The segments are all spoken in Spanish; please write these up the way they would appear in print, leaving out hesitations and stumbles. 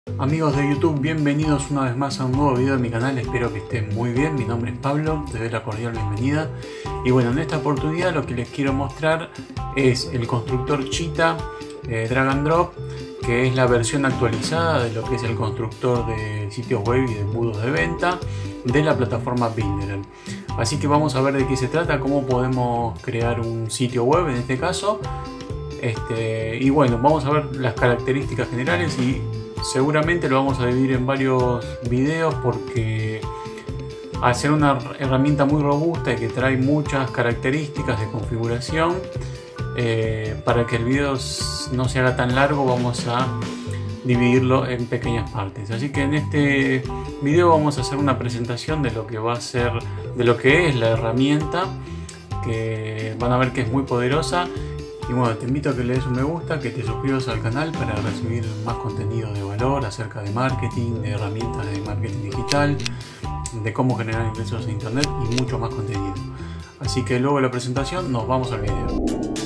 Amigos de YouTube, bienvenidos una vez más a un nuevo video de mi canal. Espero que estén muy bien. Mi nombre es Pablo, te doy la cordial bienvenida. Y bueno, en esta oportunidad lo que les quiero mostrar es el constructor Cheetah Drag and Drop, que es la versión actualizada de lo que es el constructor de sitios web y de embudos de venta de la plataforma Builderall. Así que vamos a ver de qué se trata, cómo podemos crear un sitio web en este caso. Y bueno, vamos a ver las características generales y seguramente lo vamos a dividir en varios videos porque al ser una herramienta muy robusta y que trae muchas características de configuración, para que el video no se haga tan largo vamos a dividirlo en pequeñas partes. Así que en este video vamos a hacer una presentación de lo que va a ser, de lo que es la herramienta, que van a ver que es muy poderosa. Y bueno, te invito a que le des un me gusta, que te suscribas al canal para recibir más contenido de valor acerca de marketing, de herramientas de marketing digital, de cómo generar ingresos en internet y mucho más contenido. Así que luego de la presentación nos vamos al video.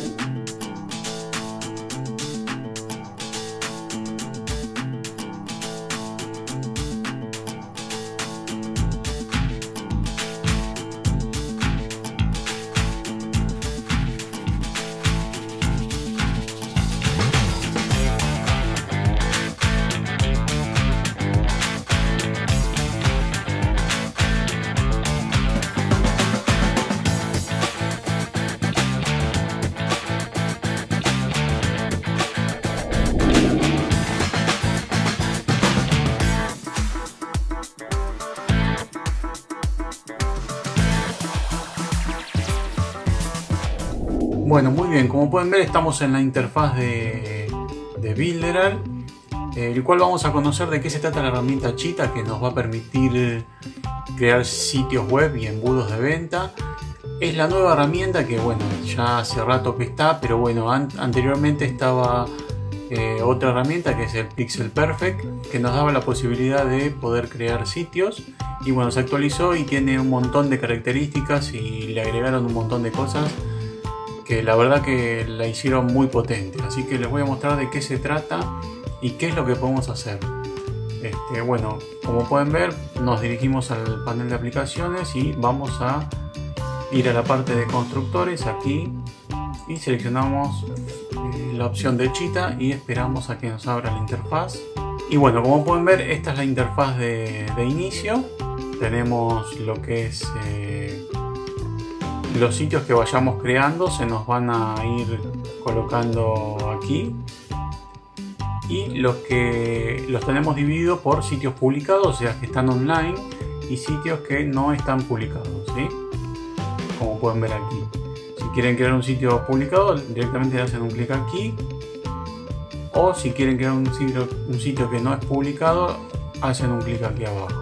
Bueno, muy bien, como pueden ver estamos en la interfaz de Builderall, el cual vamos a conocer de qué se trata la herramienta Cheetah, que nos va a permitir crear sitios web y embudos de venta. Es la nueva herramienta que bueno, ya hace rato que está, pero bueno, anteriormente estaba otra herramienta que es el Pixel Perfect, que nos daba la posibilidad de poder crear sitios. Y bueno, se actualizó y tiene un montón de características y le agregaron un montón de cosas que la verdad que la hicieron muy potente. Así que les voy a mostrar de qué se trata y qué es lo que podemos hacer. Bueno, como pueden ver, nos dirigimos al panel de aplicaciones y vamos a ir a la parte de constructores aquí y seleccionamos la opción de Cheetah y esperamos a que nos abra la interfaz. Y bueno, como pueden ver, esta es la interfaz de inicio. Tenemos lo que es los sitios que vayamos creando, se nos van a ir colocando aquí, y los tenemos divididos por sitios publicados, o sea que están online, y sitios que no están publicados, ¿sí? Como pueden ver aquí. Si quieren crear un sitio publicado, directamente hacen un clic aquí, o si quieren crear un sitio que no es publicado, hacen un clic aquí abajo.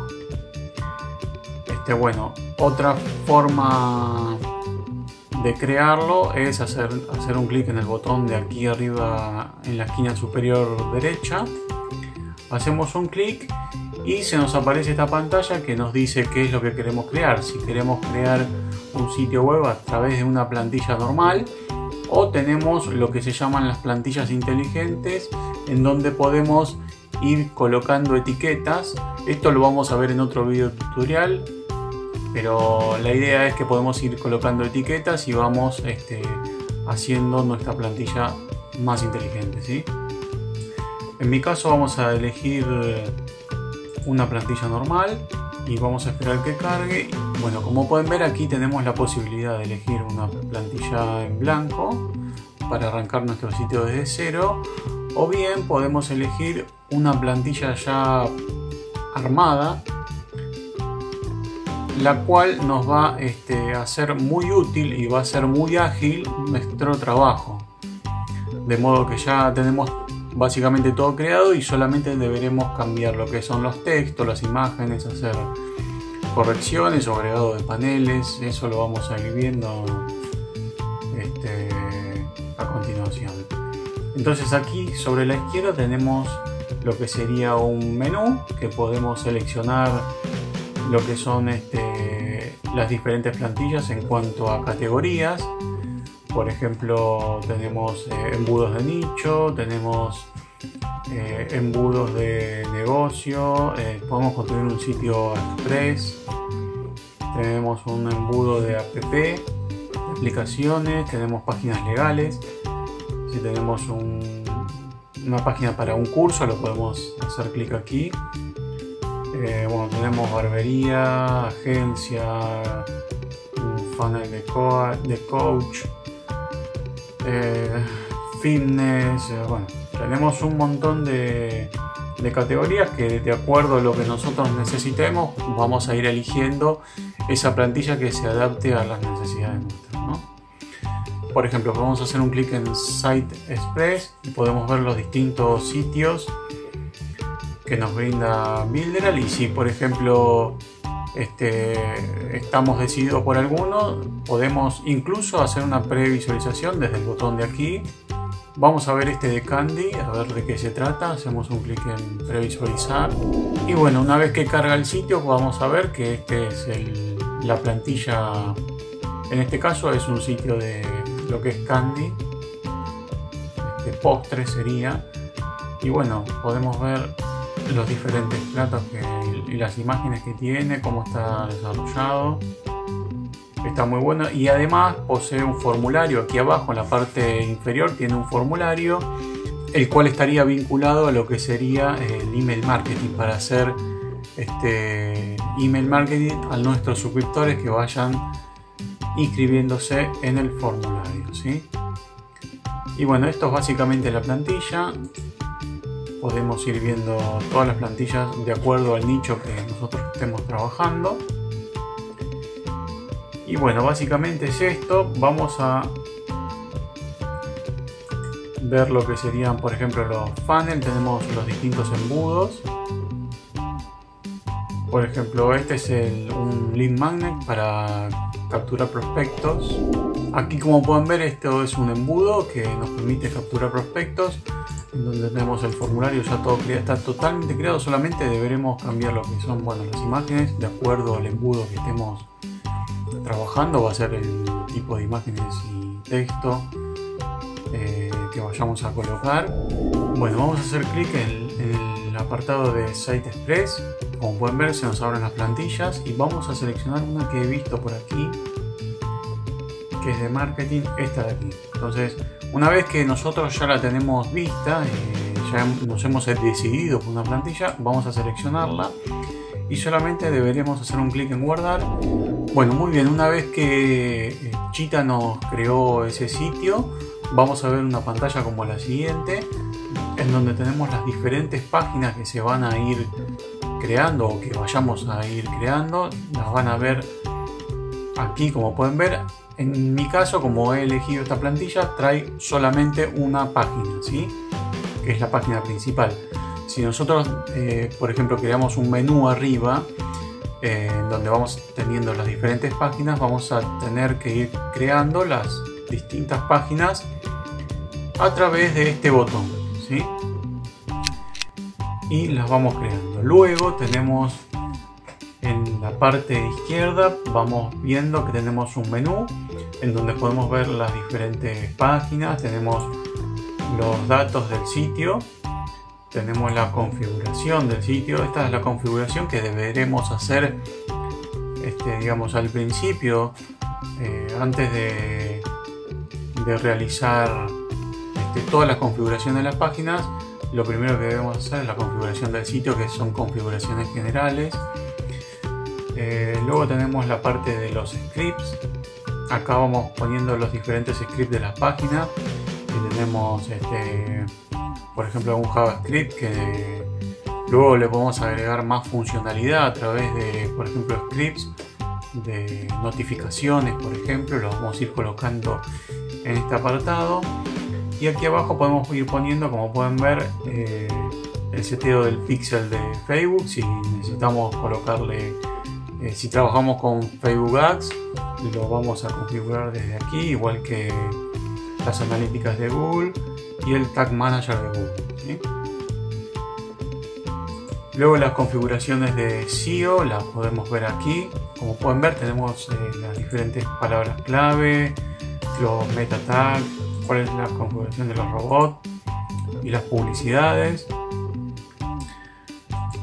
Bueno, otra forma de crearlo es hacer un clic en el botón de aquí arriba en la esquina superior derecha. Hacemos un clic y se nos aparece esta pantalla que nos dice qué es lo que queremos crear. Si queremos crear un sitio web a través de una plantilla normal, o tenemos lo que se llaman las plantillas inteligentes, en donde podemos ir colocando etiquetas. Esto lo vamos a ver en otro video tutorial, pero la idea es que podemos ir colocando etiquetas y vamos haciendo nuestra plantilla más inteligente, ¿sí? En mi caso vamos a elegir una plantilla normal y vamos a esperar que cargue. Bueno, como pueden ver, aquí tenemos la posibilidad de elegir una plantilla en blanco para arrancar nuestro sitio desde cero, o bien podemos elegir una plantilla ya armada, la cual nos va a ser muy útil y va a ser muy ágil nuestro trabajo. De modo que ya tenemos básicamente todo creado y solamente deberemos cambiar lo que son los textos, las imágenes, hacer correcciones o agregado de paneles. Eso lo vamos a ir viendo a continuación. Entonces aquí sobre la izquierda tenemos lo que sería un menú, que podemos seleccionar lo que son las diferentes plantillas en cuanto a categorías. Por ejemplo, tenemos embudos de nicho, tenemos embudos de negocio, podemos construir un sitio express, tenemos un embudo de app, de aplicaciones, tenemos páginas legales. Si tenemos una página para un curso, lo podemos hacer clic aquí. Bueno, tenemos barbería, agencia, un funnel de coach, fitness, bueno, tenemos un montón de categorías que, de acuerdo a lo que nosotros necesitemos, vamos a ir eligiendo esa plantilla que se adapte a las necesidades nuestras, ¿no? Por ejemplo, podemos hacer un clic en Site Express y podemos ver los distintos sitios que nos brinda Builderall. Y si, por ejemplo, estamos decididos por alguno, podemos incluso hacer una previsualización desde el botón de aquí. Vamos a ver este de Candy, a ver de qué se trata. Hacemos un clic en previsualizar y bueno, una vez que carga el sitio vamos a ver que este es la plantilla. En este caso es un sitio de lo que es Candy, postre sería, y bueno, podemos ver los diferentes platos y las imágenes que tiene, cómo está desarrollado. Está muy bueno y además posee un formulario aquí abajo en la parte inferior. Tiene un formulario el cual estaría vinculado a lo que sería el email marketing, para hacer email marketing a nuestros suscriptores que vayan inscribiéndose en el formulario, ¿sí? Y bueno, esto es básicamente la plantilla. Podemos ir viendo todas las plantillas de acuerdo al nicho que nosotros estemos trabajando. Y bueno, básicamente es esto. Vamos a ver lo que serían, por ejemplo, los funnels. Tenemos los distintos embudos. Por ejemplo, este es un lead magnet para capturar prospectos. Aquí, como pueden ver, esto es un embudo que nos permite capturar prospectos, en donde tenemos el formulario ya todo creado, está totalmente creado. Solamente deberemos cambiar lo que son, bueno, las imágenes de acuerdo al embudo que estemos trabajando. Va a ser el tipo de imágenes y texto que vayamos a colocar. Bueno, vamos a hacer clic en el apartado de Site Express. Como pueden ver, se nos abren las plantillas y vamos a seleccionar una que he visto por aquí, que es de marketing, esta de aquí. Entonces, una vez que nosotros ya la tenemos vista, ya nos hemos decidido por una plantilla, vamos a seleccionarla y solamente deberemos hacer un clic en guardar. Bueno, muy bien, una vez que Cheetah nos creó ese sitio, vamos a ver una pantalla como la siguiente, en donde tenemos las diferentes páginas que se van a ir creando o que vayamos a ir creando. Las van a ver aquí, como pueden ver. En mi caso, como he elegido esta plantilla, trae solamente una página, ¿sí? Que es la página principal. Si nosotros, por ejemplo, creamos un menú arriba, donde vamos teniendo las diferentes páginas, vamos a tener que ir creando las distintas páginas a través de este botón, ¿sí? Y las vamos creando. Luego tenemos en la parte izquierda, vamos viendo que tenemos un menú en donde podemos ver las diferentes páginas. Tenemos los datos del sitio, tenemos la configuración del sitio. Esta es la configuración que deberemos hacer, digamos, al principio, antes de realizar todas las configuraciones de las páginas. Lo primero que debemos hacer es la configuración del sitio, que son configuraciones generales. Luego tenemos la parte de los scripts. Acá vamos poniendo los diferentes scripts de las páginas. Y tenemos, por ejemplo, un JavaScript que luego le podemos agregar más funcionalidad a través de, por ejemplo, scripts de notificaciones, por ejemplo. Los vamos a ir colocando en este apartado. Y aquí abajo podemos ir poniendo, como pueden ver, el seteo del pixel de Facebook. Si necesitamos colocarle, si trabajamos con Facebook Ads, lo vamos a configurar desde aquí, igual que las analíticas de Google y el Tag Manager de Google, ¿sí? Luego las configuraciones de SEO las podemos ver aquí. Como pueden ver, tenemos las diferentes palabras clave, los meta tags, cuál es la configuración de los robots y las publicidades.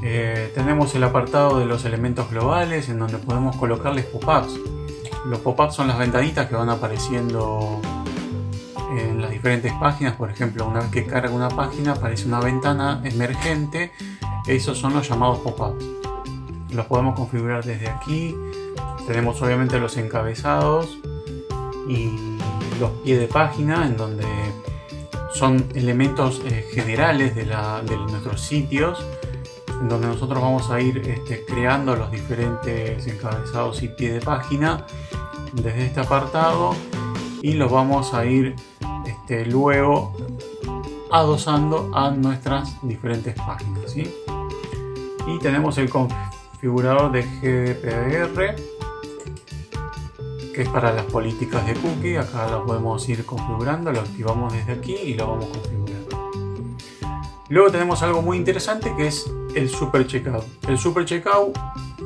Tenemos el apartado de los elementos globales en donde podemos colocarles pop-ups. Los pop-ups son las ventanitas que van apareciendo en las diferentes páginas. Por ejemplo, una vez que carga una página aparece una ventana emergente. Esos son los llamados pop-ups. Los podemos configurar desde aquí. Tenemos obviamente los encabezados y los pies de página, en donde son elementos generales de nuestros sitios, en donde nosotros vamos a ir creando los diferentes encabezados y pie de página desde este apartado, y los vamos a ir luego adosando a nuestras diferentes páginas, ¿sí? Y tenemos el configurador de GDPR, que es para las políticas de cookie. Acá lo podemos ir configurando, lo activamos desde aquí y lo vamos configurando. Luego tenemos algo muy interesante, que es el Super Checkout. El Super Checkout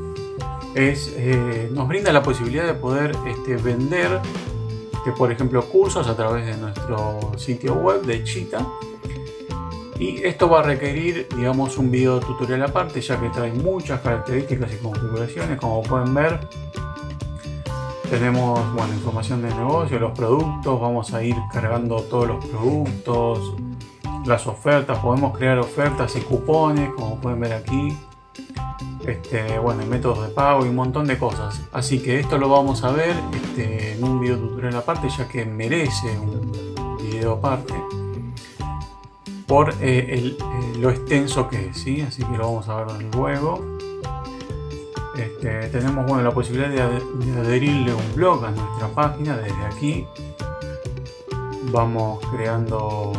nos brinda la posibilidad de poder vender, por ejemplo, cursos a través de nuestro sitio web de Cheetah. Y esto va a requerir, digamos, un video tutorial aparte, ya que trae muchas características y configuraciones. Como pueden ver, tenemos, bueno, información del negocio, los productos. Vamos a ir cargando todos los productos, las ofertas. Podemos crear ofertas y cupones, como pueden ver aquí. Bueno, métodos de pago y un montón de cosas. Así que esto lo vamos a ver en un video tutorial aparte, ya que merece un video aparte por lo extenso que es, ¿sí? Así que lo vamos a ver luego. Tenemos, bueno, la posibilidad de adherirle un blog a nuestra página. Desde aquí vamos creando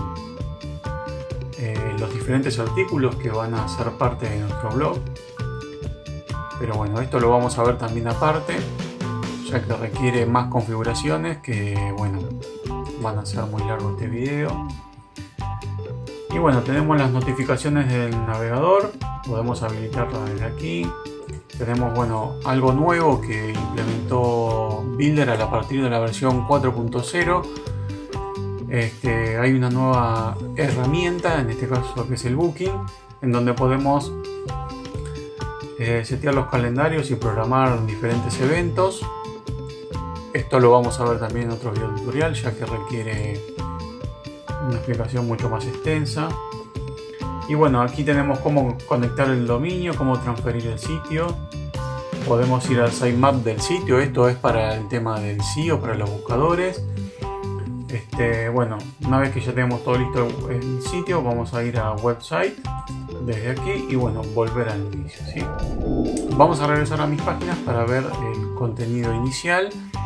los diferentes artículos que van a ser parte de nuestro blog. Pero bueno, esto lo vamos a ver también aparte, ya que requiere más configuraciones que, bueno, van a ser muy largo este video. Y bueno, tenemos las notificaciones del navegador, podemos habilitarlas desde aquí. Tenemos, bueno, algo nuevo que implementó Builder a partir de la versión 4.0. Hay una nueva herramienta, en este caso que es el Booking, en donde podemos setear los calendarios y programar diferentes eventos. Esto lo vamos a ver también en otro video tutorial, ya que requiere una explicación mucho más extensa. Y bueno, aquí tenemos cómo conectar el dominio, cómo transferir el sitio. Podemos ir al sitemap del sitio. Esto es para el tema del SEO, para los buscadores. Bueno, una vez que ya tenemos todo listo el sitio, vamos a ir a website desde aquí y, bueno, volver al inicio, ¿sí? Vamos a regresar a mis páginas para ver el contenido inicial.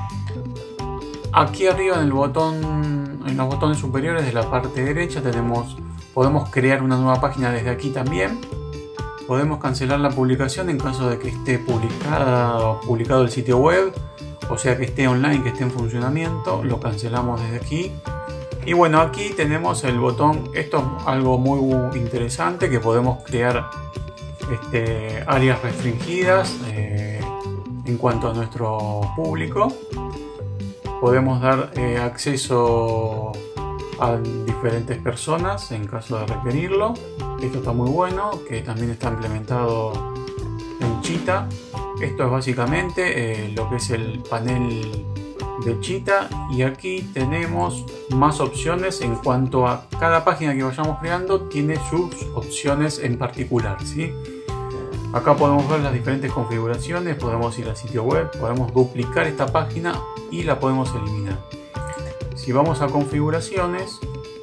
Aquí arriba en los botones superiores de la parte derecha podemos crear una nueva página desde aquí también. Podemos cancelar la publicación en caso de que esté publicado el sitio web, o sea, que esté online, que esté en funcionamiento. Lo cancelamos desde aquí. Y bueno, aquí tenemos el botón. Esto es algo muy interesante, que podemos crear áreas restringidas en cuanto a nuestro público. Podemos dar acceso a diferentes personas en caso de requerirlo. Esto está muy bueno, que también está implementado en Cheetah. Esto es básicamente lo que es el panel de Cheetah, y aquí tenemos más opciones en cuanto a cada página que vayamos creando. Tiene sus opciones en particular, ¿sí? Acá podemos ver las diferentes configuraciones. Podemos ir al sitio web, podemos duplicar esta página y la podemos eliminar. Si vamos a configuraciones,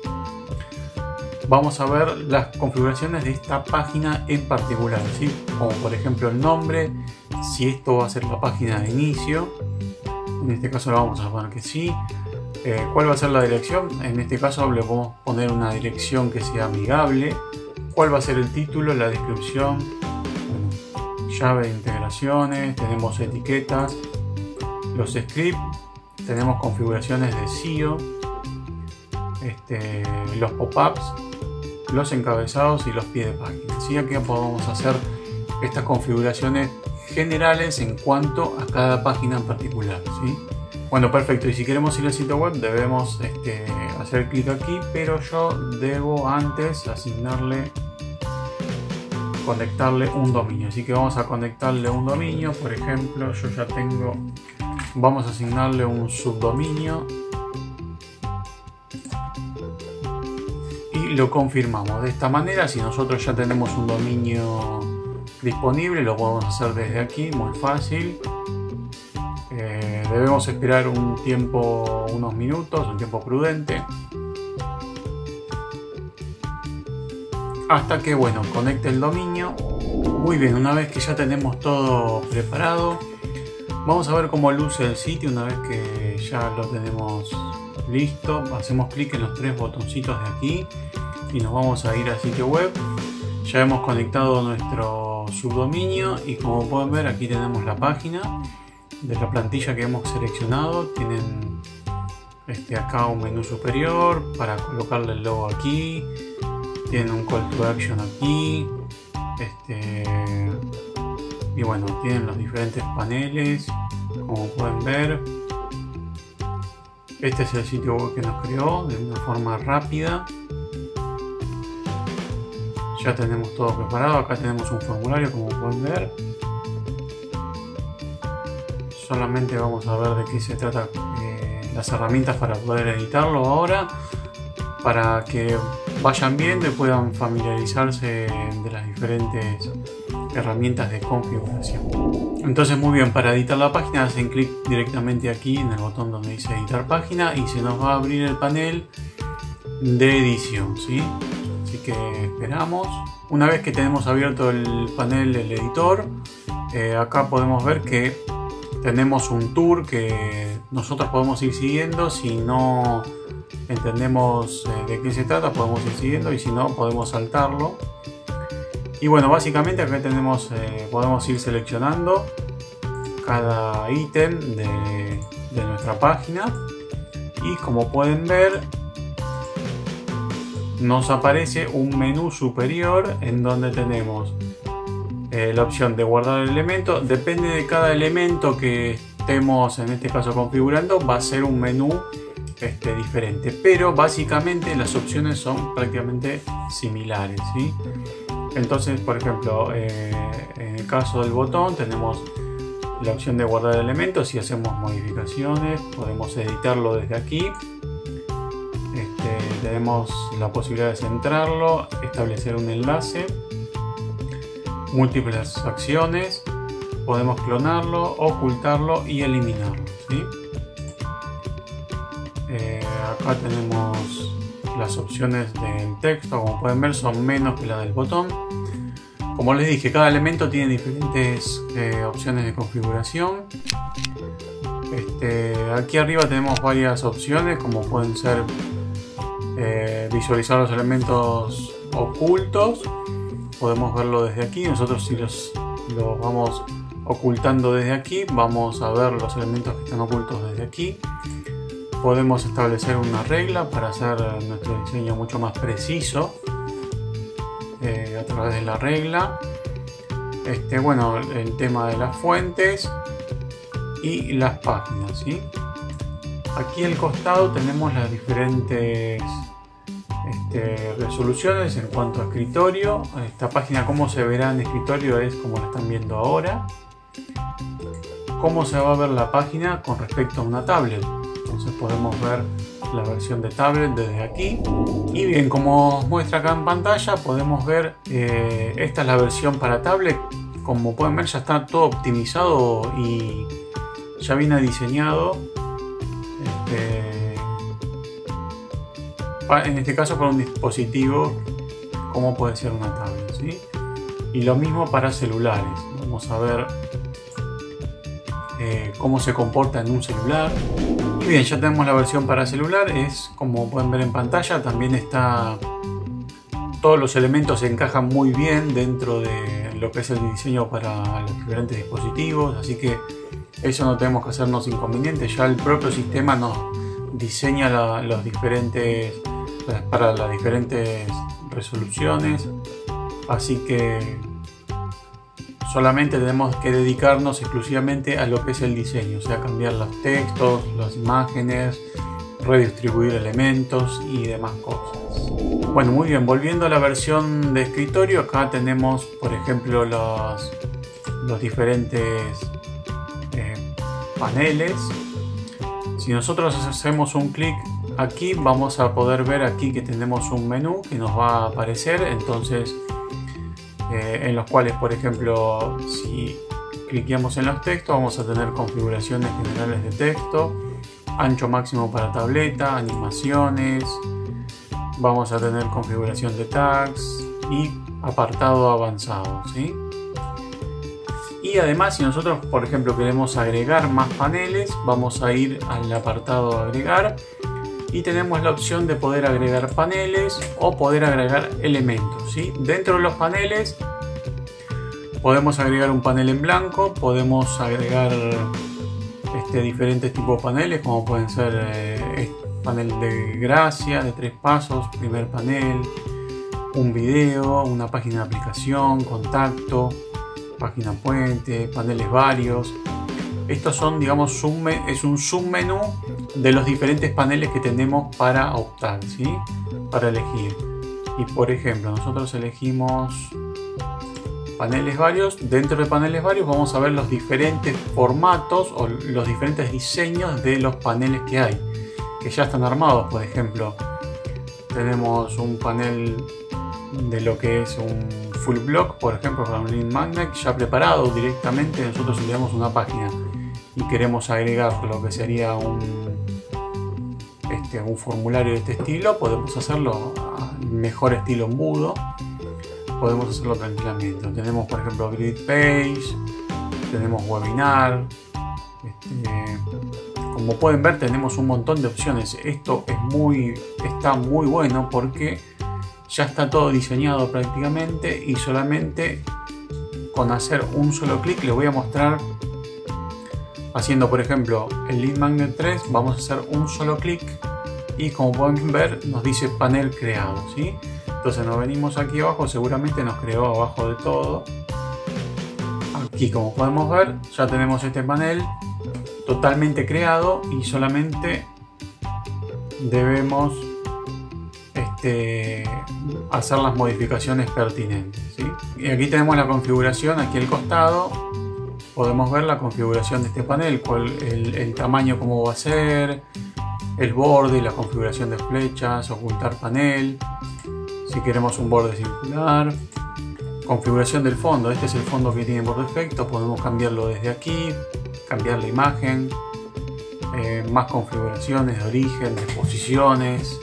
vamos a ver las configuraciones de esta página en particular, ¿sí? Como por ejemplo el nombre, si esto va a ser la página de inicio. En este caso le vamos a poner que sí. ¿Cuál va a ser la dirección? En este caso le podemos poner una dirección que sea amigable. ¿Cuál va a ser el título, la descripción? Bueno, llave de integraciones, tenemos etiquetas, los scripts, tenemos configuraciones de SEO, los pop-ups, los encabezados y los pies de página. ¿Sí? Aquí podemos hacer estas configuraciones generales en cuanto a cada página en particular, ¿sí? Bueno, perfecto. Y si queremos ir al sitio web, debemos hacer clic aquí, pero yo debo antes asignarle conectarle un dominio. Así que vamos a conectarle un dominio. Por ejemplo, yo ya tengo, vamos a asignarle un subdominio y lo confirmamos. De esta manera, si nosotros ya tenemos un dominio disponible, lo podemos hacer desde aquí, muy fácil. Debemos esperar un tiempo, unos minutos, un tiempo prudente, hasta que, bueno, conecte el dominio. Muy bien, una vez que ya tenemos todo preparado, vamos a ver cómo luce el sitio. Una vez que ya lo tenemos listo, hacemos clic en los tres botoncitos de aquí y nos vamos a ir al sitio web. Ya hemos conectado nuestro subdominio y como pueden ver, aquí tenemos la página de la plantilla que hemos seleccionado. Tienen acá un menú superior para colocarle el logo aquí. Tienen un call to action aquí. Y bueno, tienen los diferentes paneles, como pueden ver. Este es el sitio web que nos creó de una forma rápida. Ya tenemos todo preparado. Acá tenemos un formulario, como pueden ver. Solamente vamos a ver de qué se trata las herramientas para poder editarlo ahora, para que vayan viendo y puedan familiarizarse de las diferentes herramientas de configuración. Entonces, muy bien, para editar la página hacen clic directamente aquí en el botón donde dice editar página y se nos va a abrir el panel de edición, ¿sí? Así que esperamos. Una vez que tenemos abierto el panel del editor, acá podemos ver que tenemos un tour que nosotros podemos ir siguiendo. Si no entendemos de qué se trata, podemos ir siguiendo, y si no, podemos saltarlo. Y bueno, básicamente acá tenemos, podemos ir seleccionando cada ítem de nuestra página, y como pueden ver, nos aparece un menú superior en donde tenemos la opción de guardar el elemento. Depende de cada elemento que estemos en este caso configurando, va a ser un menú diferente, pero básicamente las opciones son prácticamente similares, ¿sí? Entonces, por ejemplo, en el caso del botón tenemos la opción de guardar elementos. Si hacemos modificaciones, podemos editarlo desde aquí. Tenemos la posibilidad de centrarlo, establecer un enlace, múltiples acciones, podemos clonarlo, ocultarlo y eliminarlo, ¿sí? Acá tenemos las opciones del texto. Como pueden ver, son menos que la del botón. Como les dije, cada elemento tiene diferentes opciones de configuración. Aquí arriba tenemos varias opciones, como pueden ser visualizar los elementos ocultos. Podemos verlo desde aquí. Nosotros, si los vamos ocultando desde aquí, vamos a ver los elementos que están ocultos desde aquí. Podemos establecer una regla para hacer nuestro diseño mucho más preciso a través de la regla. Bueno, el tema de las fuentes y las páginas, ¿sí? Aquí al costado tenemos las diferentes resoluciones en cuanto a escritorio. Esta página, como se verá en escritorio, es como la están viendo ahora. Cómo se va a ver la página con respecto a una tablet. Entonces podemos ver la versión de tablet desde aquí. Y bien, como os muestra acá en pantalla, podemos ver esta es la versión para tablet. Como pueden ver, ya está todo optimizado y ya viene diseñado en este caso para un dispositivo como puede ser una tablet, ¿sí? Y lo mismo para celulares. Vamos a ver cómo se comporta en un celular. Y bien, ya tenemos la versión para celular. Es como pueden ver en pantalla, también está, todos los elementos se encajan muy bien dentro de lo que es el diseño para los diferentes dispositivos, así que eso no tenemos que hacernos inconvenientes. Ya el propio sistema nos diseña los diferentes para las diferentes resoluciones, así que solamente tenemos que dedicarnos exclusivamente a lo que es el diseño, o sea, cambiar los textos, las imágenes, redistribuir elementos y demás cosas. Bueno, muy bien, volviendo a la versión de escritorio, acá tenemos por ejemplo los diferentes paneles. Si nosotros hacemos un clic aquí, vamos a poder ver aquí que tenemos un menú que nos va a aparecer, entonces en los cuales, por ejemplo, si cliqueamos en los textos, vamos a tener configuraciones generales de texto, ancho máximo para tableta, animaciones, vamos a tener configuración de tags y apartado avanzado, ¿sí? Y además, si nosotros, por ejemplo, queremos agregar más paneles, vamos a ir al apartado agregar y tenemos la opción de poder agregar paneles o poder agregar elementos, ¿sí? Dentro de los paneles podemos agregar un panel en blanco, podemos agregar diferentes tipos de paneles, como pueden ser panel de gracia de 3 pasos, primer panel, un video, una página de aplicación, contacto, página puente, paneles varios. Estos son, digamos, es un submenú de los diferentes paneles que tenemos para optar, ¿sí? Para elegir. Y por ejemplo, nosotros elegimos paneles varios. Dentro de paneles varios vamos a ver los diferentes formatos o los diferentes diseños de los paneles que hay, que ya están armados. Por ejemplo, tenemos un panel de lo que es un full block, por ejemplo, para un lead magnet ya preparado directamente. Nosotros enviamos una página y queremos agregar lo que sería un formulario de este estilo, podemos hacerlo a mejor estilo embudo, podemos hacerlo tranquilamente. Tenemos, por ejemplo, grid page, tenemos webinar, como pueden ver tenemos un montón de opciones. Esto está muy bueno porque ya está todo diseñado prácticamente y solamente con hacer un solo clic les voy a mostrar. Haciendo, por ejemplo, el Lead Magnet 3, vamos a hacer un solo clic y como pueden ver nos dice panel creado, ¿sí? Entonces nos venimos aquí abajo, seguramente nos creó abajo de todo. Aquí, como podemos ver, ya tenemos este panel totalmente creado y solamente debemos hacer las modificaciones pertinentes, ¿sí? Y aquí tenemos la configuración, aquí al costado podemos ver la configuración de este panel, el tamaño, cómo va a ser, el borde, la configuración de flechas, ocultar panel, si queremos un borde circular, configuración del fondo. Este es el fondo que tiene por defecto, podemos cambiarlo desde aquí, cambiar la imagen, más configuraciones de origen, de posiciones,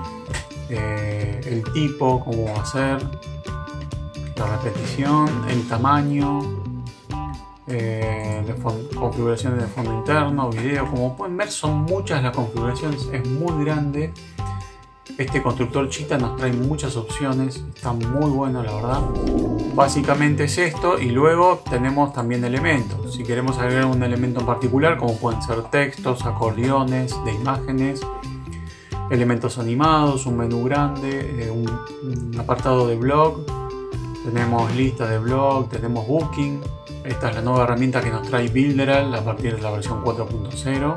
el tipo, cómo va a ser, la repetición, el tamaño, configuraciones de fondo interno, video. Como pueden ver, son muchas las configuraciones, es muy grande. Este constructor Cheetah nos trae muchas opciones, está muy bueno, la verdad. Básicamente es esto, y luego tenemos también elementos. Si queremos agregar un elemento en particular, como pueden ser textos, acordeones de imágenes, elementos animados, un menú grande, un apartado de blog, tenemos lista de blog, tenemos booking. Esta es la nueva herramienta que nos trae Builderall a partir de la versión 4.0.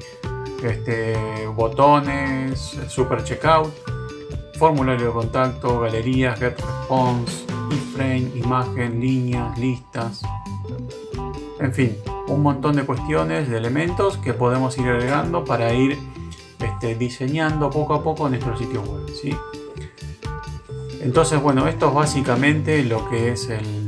Botones, super checkout, formulario de contacto, galerías, get response, iframe, imagen, líneas, listas, en fin, un montón de cuestiones, de elementos que podemos ir agregando para ir diseñando poco a poco nuestro sitio web, ¿sí? Entonces, bueno, esto es básicamente lo que es el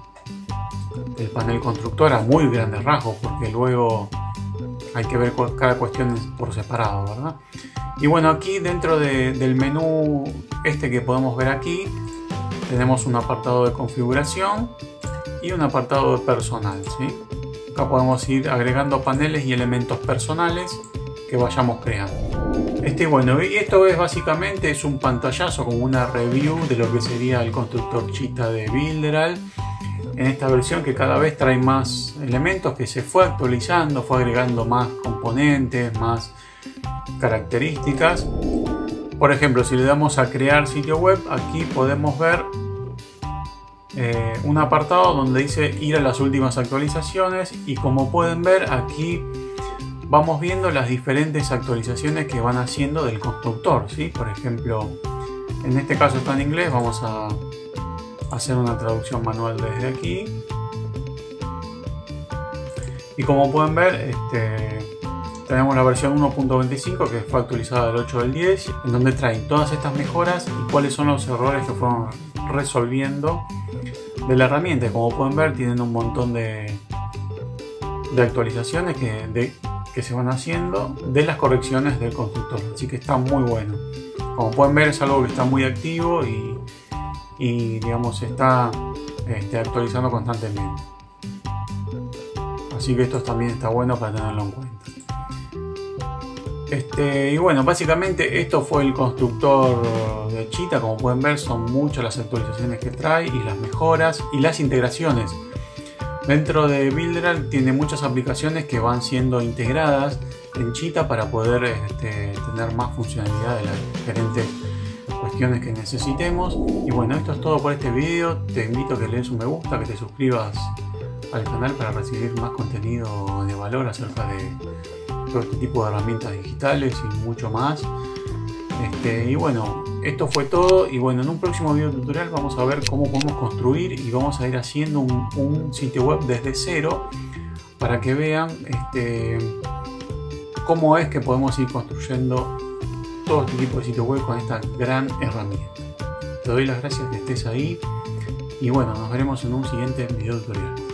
panel constructor a muy grandes rasgos, porque luego hay que ver cada cuestión por separado, ¿verdad? Y bueno, aquí dentro del menú que podemos ver aquí, tenemos un apartado de configuración y un apartado de personal, ¿sí? Acá podemos ir agregando paneles y elementos personales que vayamos creando. Bueno, y esto es básicamente un pantallazo, como una review de lo que sería el constructor Cheetah de Builderall en esta versión, que cada vez trae más elementos, que se fue actualizando, fue agregando más componentes, más características. Por ejemplo, si le damos a crear sitio web, aquí podemos ver un apartado donde dice ir a las últimas actualizaciones, y como pueden ver aquí vamos viendo las diferentes actualizaciones que van haciendo del constructor, ¿sí? Por ejemplo, en este caso está en inglés, vamos a hacer una traducción manual desde aquí. Y como pueden ver, tenemos la versión 1.25 que fue actualizada el 8 del 10, en donde traen todas estas mejoras y cuáles son los errores que fueron resolviendo de la herramienta. Como pueden ver, tienen un montón de actualizaciones que se van haciendo de las correcciones del constructor, así que está muy bueno. Como pueden ver, es algo que está muy activo y digamos se está actualizando constantemente, así que esto también está bueno para tenerlo en cuenta. Y bueno, básicamente esto fue el constructor de Cheetah. Como pueden ver, son muchas las actualizaciones que trae y las mejoras y las integraciones. Dentro de Builderall tiene muchas aplicaciones que van siendo integradas en Cheetah para poder tener más funcionalidad de las diferentes cuestiones que necesitemos. Y bueno, esto es todo por este video. Te invito a que le des un me gusta, que te suscribas al canal para recibir más contenido de valor acerca de todo este tipo de herramientas digitales y mucho más. Y bueno, esto fue todo. Y bueno, en un próximo video tutorial vamos a ver cómo podemos construir y vamos a ir haciendo un sitio web desde cero para que vean cómo es que podemos ir construyendo todo este tipo de sitio web con esta gran herramienta. Te doy las gracias que estés ahí y bueno, nos veremos en un siguiente video tutorial.